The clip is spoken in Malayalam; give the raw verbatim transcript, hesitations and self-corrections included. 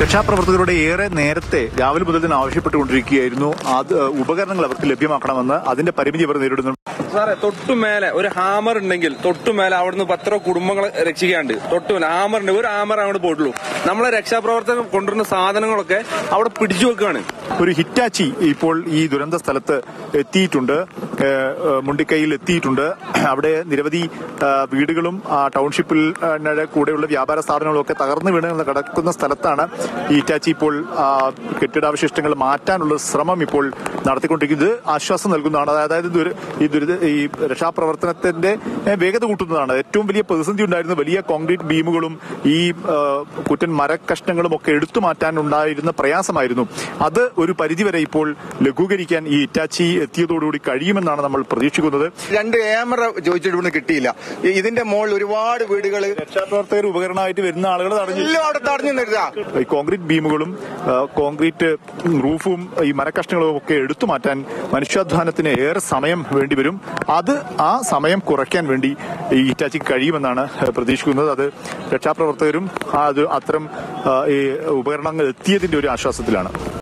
രക്ഷാപ്രവർത്തകരുടെ ഏറെ നേരത്തെ രാവിലെ മുതൽ തന്നെ ആവശ്യപ്പെട്ടുകൊണ്ടിരിക്കുകയായിരുന്നു അത് ഉപകരണങ്ങൾ അവർക്ക് ലഭ്യമാക്കണമെന്ന്. അതിന്റെ പരിമിതി അവർ നേരിടുന്നു. സാറേ, തൊട്ടുമേലെ ഒരു ഹാമർ ഉണ്ടെങ്കിൽ തൊട്ടുമേലെ അവിടുന്ന് പത്ര കുടുംബങ്ങളെ രക്ഷിക്കാണ്ട് തൊട്ടുമേലെ ഹാമറിന്റെ ഒരു ഹാമർ അങ്ങോട്ട് പോയിട്ടുള്ളൂ. നമ്മളെ രക്ഷാപ്രവർത്തകർ കൊണ്ടുവരുന്ന സാധനങ്ങളൊക്കെ അവിടെ പിടിച്ചു വെക്കുകയാണ്. ഒരു ഹിറ്റാച്ചി ഇപ്പോൾ ഈ ദുരന്ത സ്ഥലത്ത് എത്തിയിട്ടുണ്ട്, മുണ്ടിക്കൈയിൽ എത്തിയിട്ടുണ്ട്. അവിടെ നിരവധി വീടുകളും ടൗൺഷിപ്പിൽ കൂടെയുള്ള വ്യാപാര സ്ഥാപനങ്ങളും ഒക്കെ തകർന്നു വീണ് കിടക്കുന്ന സ്ഥലത്താണ് ഈ ഹിറ്റാച്ചി ഇപ്പോൾ കെട്ടിടാവശിഷ്ടങ്ങൾ മാറ്റാനുള്ള ശ്രമം ഇപ്പോൾ നടത്തിക്കൊണ്ടിരിക്കുന്നത്. ആശ്വാസം നൽകുന്നതാണ്. അതായത് ഈ ദുരിത ഈ രക്ഷാപ്രവർത്തനത്തിന്റെ വേഗത കൂട്ടുന്നതാണ്. ഏറ്റവും വലിയ പ്രതിസന്ധി ഉണ്ടായിരുന്ന വലിയ കോൺക്രീറ്റ് ബീമുകളും ഈ കുറ്റൻ മരക്കഷ്ണങ്ങളും ഒക്കെ എടുത്തു മാറ്റാനുണ്ടായിരുന്ന പ്രയാസമായിരുന്നു. അത് ഒരു പരിധിവരെ ഇപ്പോൾ ലഘൂകരിക്കാൻ ഈ ഹിറ്റാച്ചി എത്തിയതോടുകൂടി കഴിയുമെന്നാണ് നമ്മൾ പ്രതീക്ഷിക്കുന്നത്. രണ്ട് ക്യാമറ ചോദിച്ചിട്ട് കിട്ടിയില്ല. ഇതിന്റെ മുകളിൽ ഒരുപാട് വീടുകൾ രക്ഷാപ്രവർത്തകർ ഉപകരണമായിട്ട് വരുന്ന ആളുകൾ തടഞ്ഞു നിർത്താം. ഈ കോൺക്രീറ്റ് ബീമുകളും കോൺക്രീറ്റ് റൂഫും ഈ മരക്കഷ്ണങ്ങളും ഒക്കെ എടുത്തു മാറ്റാൻ മനുഷ്യാധ്വാനത്തിന് ഏറെ സമയം വേണ്ടിവരും. അത് ആ സമയം കുറയ്ക്കാൻ വേണ്ടി ഈ ഹിറ്റാച്ചിക്ക് കഴിയുമെന്നാണ് പ്രതീക്ഷിക്കുന്നത്. അത് രക്ഷാപ്രവർത്തകരും അത് അത്തരം ഈ ഉപകരണങ്ങൾ എത്തിയതിന്റെ ഒരു ആശ്വാസത്തിലാണ്.